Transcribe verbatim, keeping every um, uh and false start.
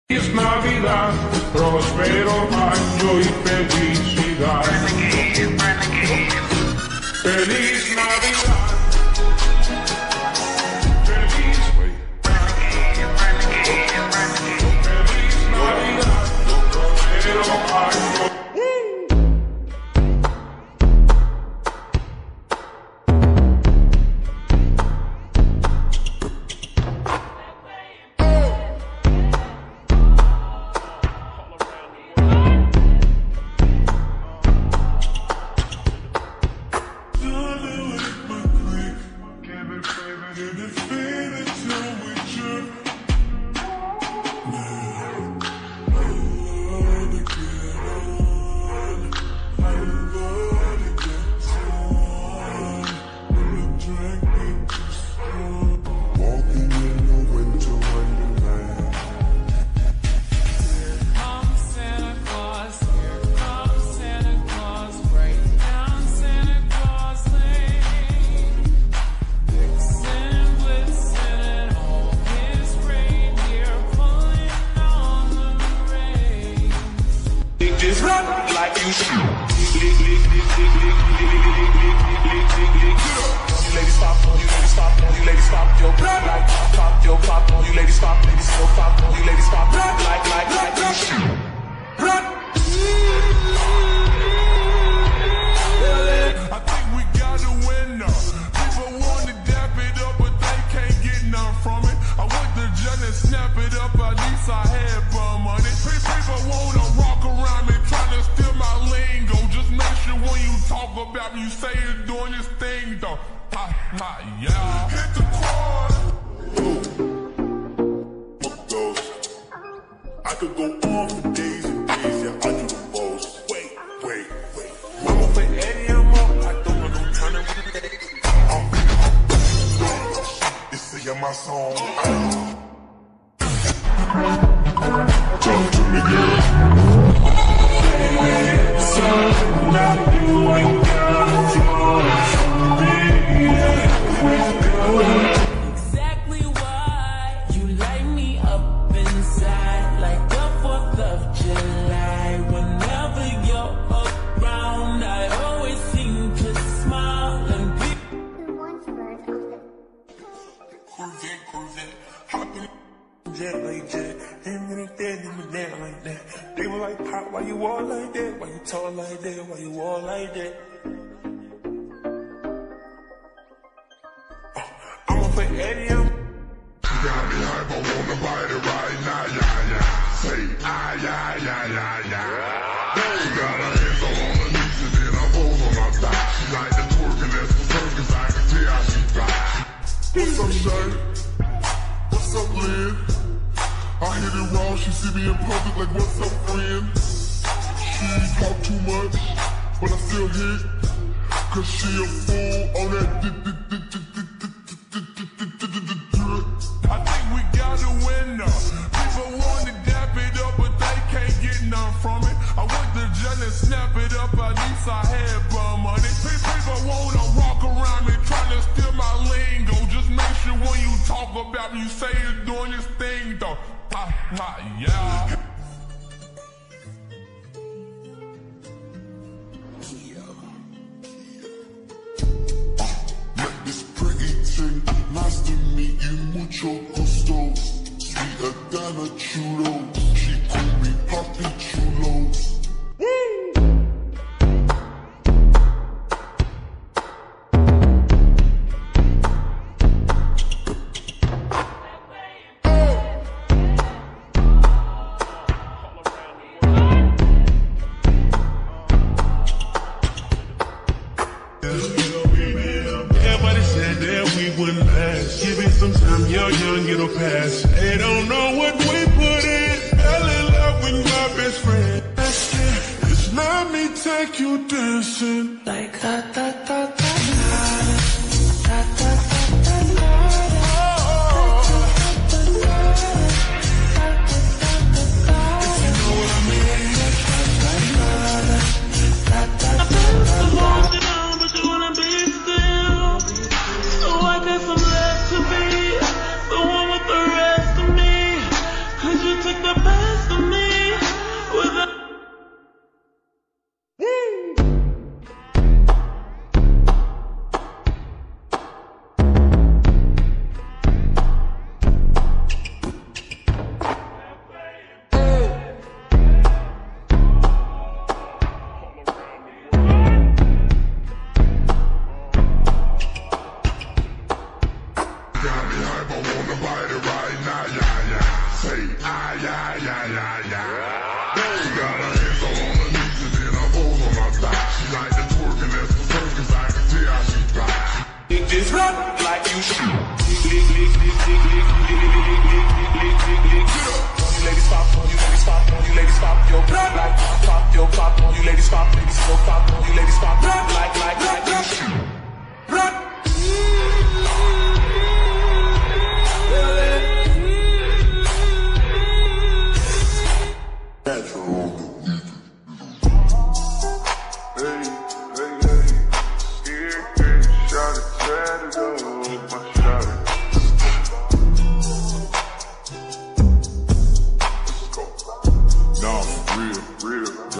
Feliz Navidad, próspero año y felicidad. Feliz Navidad. Feliz, Feliz Navidad, próspero año. Just run like you should. You ladies pop on, you ladies pop on, you ladies pop your blood like pop, pop your pop on, you ladies pop, ladies still pop on, you ladies pop blood like like like you should. Run. I think we got a winner. People want to dap it up, but they can't get none from it. I went to jail and snap it up, at least I had bum money. People wanna walk around me trying to steal my lingo. Just make sure when you talk about me, you say you're doing this thing though. Ha, ha, yeah. Hit the quad. Fuck those. I could go on for days and days, yeah, I do the most. Wait, wait, wait. I'm up for Eddie, I'm up. I don't want no time to relate. It's singing my song. Talk to me, girl. So now you ain't got exactly why you light me up inside like the fourth of July. Whenever you're around, I always seem to smile and be Corvette, Corvette, hopping jet like that. Ain't really dead, ain't really dead like that. They were like, Pop, why you all like that? Why you tall like that? Why you all like that? Oh, I'm up for Eddie, I'm. You got me hype, I wanna bite it right now, yeah, yeah. Say, ah, yeah, yeah, yeah, yeah. She got her hands all on her knees and then her balls on her thigh. She like the twerking, that's the circus, I can tell how she fly. What's up, Shay? What's up, Lynn? I hit it wrong, she see me in public like, what's up, friend? She talk too much, but I still hit, cause she a fool on that. I think we got a winner. People want to dap it up, but they can't get none from it. I went to jail and snap it up, at least I had bum money. People wanna walk around me trying to steal my lingo. Just make sure when you talk about me, you say you're doing this thing though. Ha, ha, yeah. Like this pretty thing, nice to meet you, mucho gusto. Sweeter than a chulo, she call me Papi Chulo. Everybody said that we wouldn't last. Give it some time, you're young, it'll pass. They don't know what we put in. Fell in love with my best friend. Just let me take you dancing. like da da da da da da da da. Took the the best of me without. Just like you should. You ladies pop, you ladies pop, you ladies pop your blood like pop your pop, you ladies pop, ladies go pop, you ladies pop like like like you should. Natural. Hey.